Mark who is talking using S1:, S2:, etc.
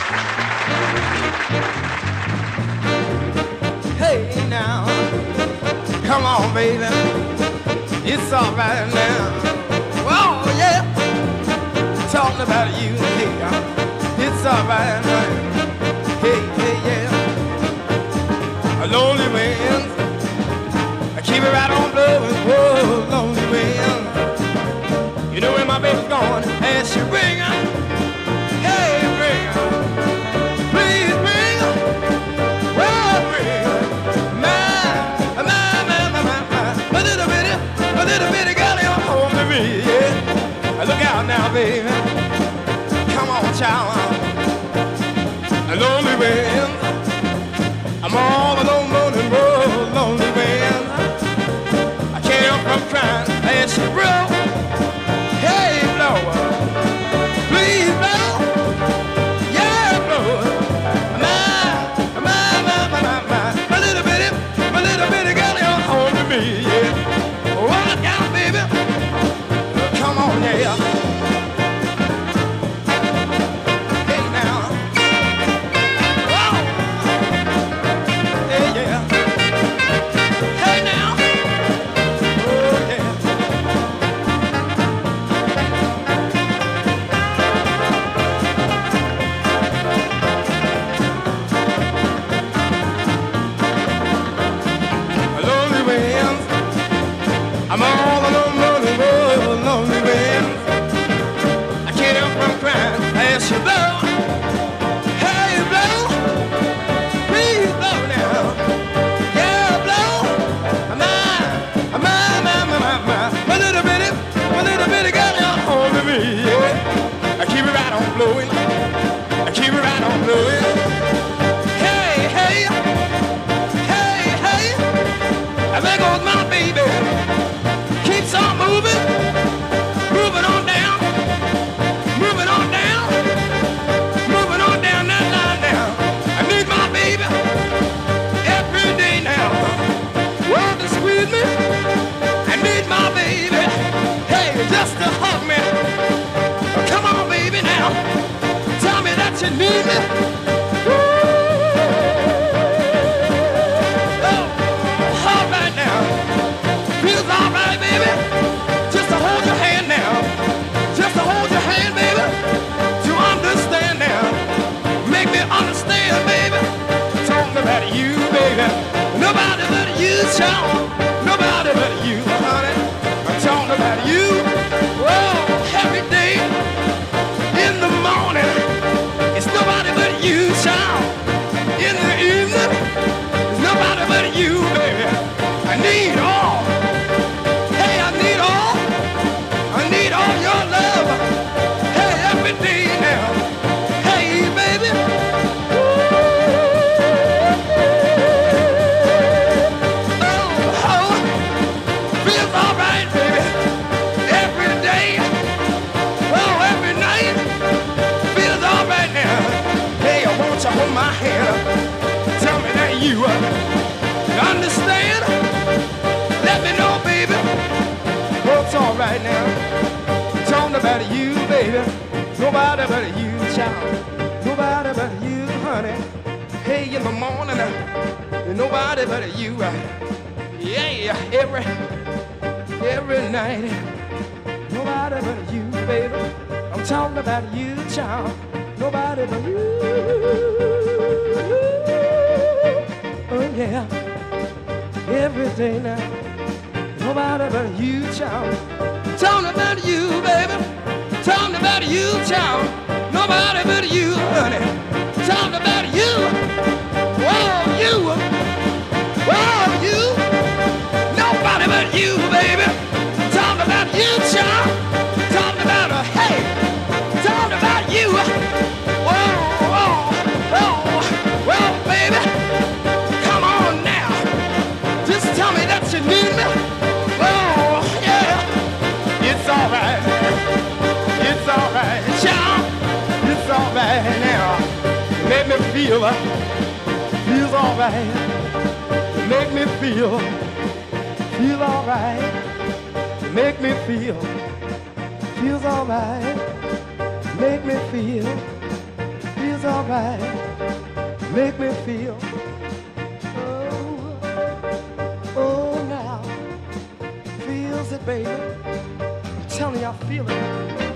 S1: Hey now, come on, baby. It's all right now. Oh yeah, talking about you here. It's all right now. Hey, hey, yeah. A lonely wind, I keep it right on blowing. Whoa, lonely wind. You know where my baby's going? As she ring, hey, ring, please ring, oh, ring. A little bitty girl, you're home to me, yeah. Look out now, baby. Come on, child. A lonely wind. I'm all alone, moaning, roll, lonely wind. I can't help from crying as she blow. Hey, blow. Please blow. Yeah, blow. My little bitty girl, you're home to me, yeah. Walk out, baby. Come on, yeah. Hey now. Whoa. Hey, yeah. Hey now. Oh, yeah. A lonely wind. I'm all alone, lonely, oh, lonely wind. I can't help from crying as you blow. Hey, blow. Please blow now. Yeah, blow. My little bitty girl, you're home to me, yeah. I keep it right on blowing. I keep it right on blowing. Hey, hey. Hey, hey. There goes my baby. Keeps on moving, moving on down, moving on down, moving on down that line now. I need my baby every day now. Want to squeeze me? I need my baby, hey, just to hug me. Come on, baby, now. Tell me that you need me. Oh, all right now. Feels all right, baby. Just to hold your hand now. Just to hold your hand, baby. To understand now. Make me understand, baby. Talking about you, baby. Nobody but you, child. Nobody but you, honey. I'm talking about you. Oh, every day. In the morning. It's nobody but you, child. In the evening. It's nobody but you, baby. I need all. I need all your love. Hey, every day now. Hey, baby. Oh, feels all right, baby. Every day. Oh, every night. Feels all right now. Hey, I want you to hold my hand. Tell me that you understand. Let me know, baby. Oh, it's all right now. Talking about you, baby. Nobody but you, child. Nobody but you, honey. Hey, in the morning, nobody but you. Yeah, every night. Nobody but you, baby. I'm talking about you, child. Nobody but you. Oh, yeah. Every day now. Nobody but you, child. Talking about you, baby. Talking about you, child. Nobody but you, honey. Talking about you. Oh, you. Oh, you. Nobody but you, baby. Talking about you, child. Talking about hey. Talking about you. Well, baby. Come on now. Just tell me that you need me. It's all right, child. It's all right now. Make me feel, feels all right. Make me feel all right. Make me feel, feels all right. Make me feel feels alright. Make me feel. Oh, oh now. Feels it, baby. I'm telling you, I feel it.